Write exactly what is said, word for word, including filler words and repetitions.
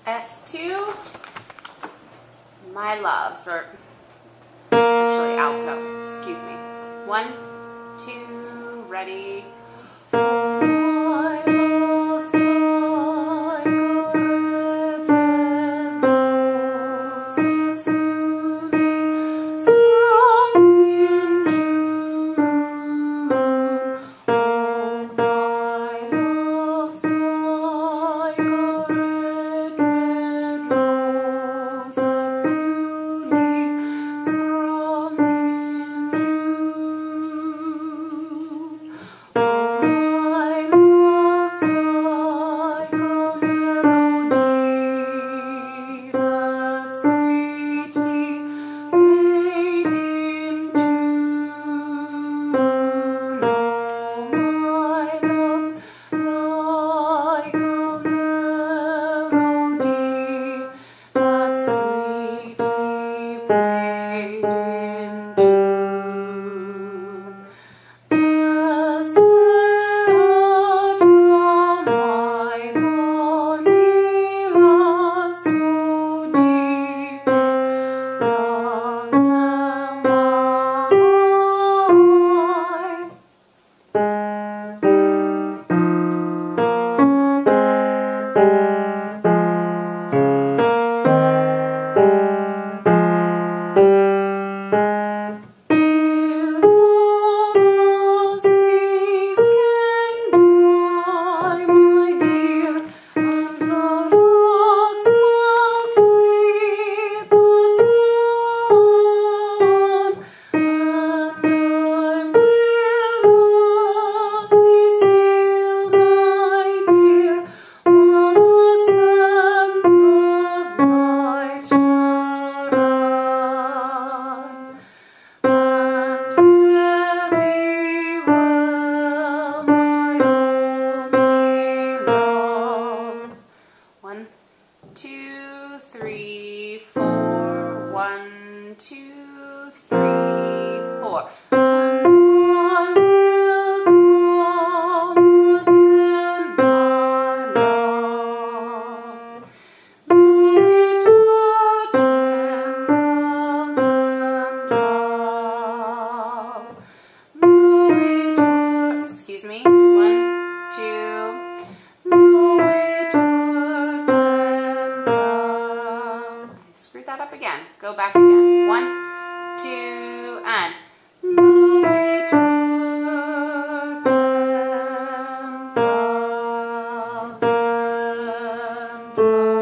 S two, my loves, or actually alto, excuse me. One, two, ready. My love's like a red, red rose that's newly sprung in June. Oh, my love's like a red, red rose that's newly sprung in June. Oh, my love's like a melody that's sweetly played in tune. Oh, my love's like a melody that's sweetly played in tune. Desperata, my bonny loves so deep in love am Till all the seas can dry, my dear, and the rocks melt with the sun, and I will love thee still, my dear, while the sands of life shall run. And fare thee well, my only love. One, two, three, four. One, two, three, four. And I will come again, my love. Though it were ten thousand love, though it were, excuse me, one, two, though it were ten love, I screwed that up again, go back again, one, two, and though it were ten thousand love.